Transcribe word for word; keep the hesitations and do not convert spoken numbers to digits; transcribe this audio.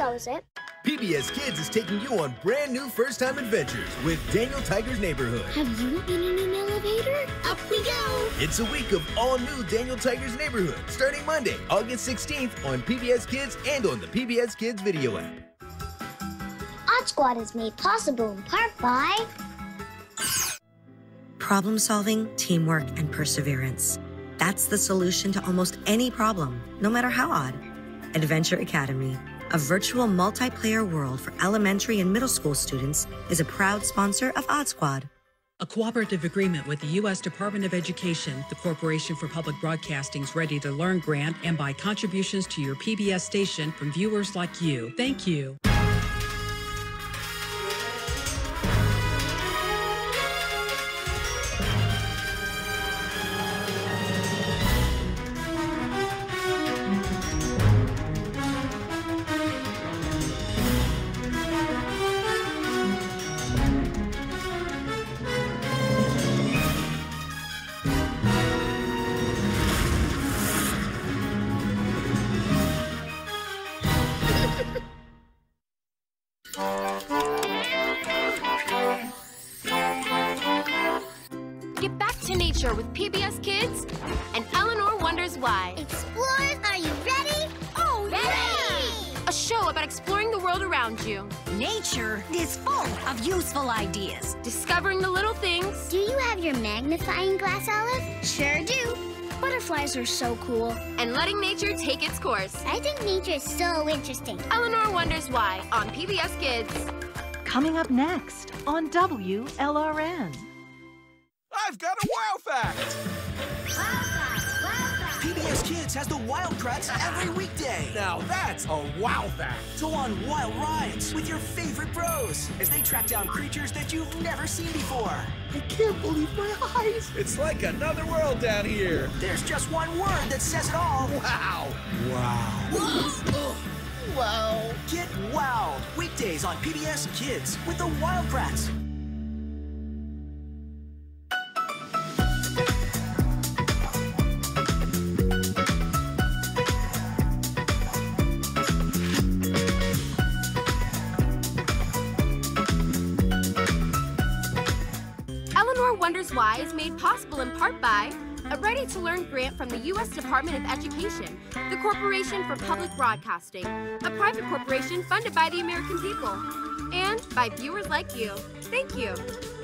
knows it. P B S Kids is taking you on brand new first-time adventures with Daniel Tiger's Neighborhood. Have you been in an elevator? Up we go! It's a week of all-new Daniel Tiger's Neighborhood, starting Monday, August sixteenth on P B S Kids and on the P B S Kids video app. Odd Squad is made possible in part by... Problem solving, teamwork, and perseverance. That's the solution to almost any problem, no matter how odd. Adventure Academy, a virtual multiplayer world for elementary and middle school students, is a proud sponsor of Odd Squad. A cooperative agreement with the U S Department of Education, the Corporation for Public Broadcasting's Ready to Learn grant, and by contributions to your P B S station from viewers like you. Thank you. Get back to nature with P B S Kids and Eleanor Wonders Why. Explorers, are you ready? Oh, ready! A show about exploring the world around you. Nature is full of useful ideas. Discovering the little things. Do you have your magnifying glass, Olive? Sure do. Butterflies are so cool. And letting nature take its course. I think nature is so interesting. Eleanor Wonders Why on P B S Kids. Coming up next on W L R N. I've got a wow fact! P B S Kids has the Wild Kratts every weekday. Now that's a wow fact! Go on wild rides with your favorite bros as they track down creatures that you've never seen before. I can't believe my eyes! It's like another world down here. There's just one word that says it all. Wow! Wow! Wow! Get wowed weekdays on P B S Kids with the Wild Kratts. Eleanor Wonders Why is made possible in part by a Ready to Learn grant from the U S Department of Education, the Corporation for Public Broadcasting, a private corporation funded by the American people, and by viewers like you. Thank you.